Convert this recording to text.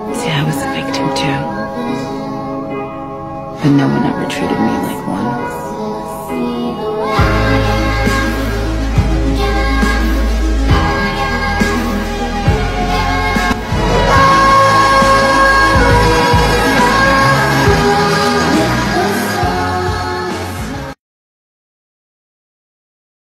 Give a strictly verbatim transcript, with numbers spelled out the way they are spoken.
See, I was a victim too. But no one ever treated me like one.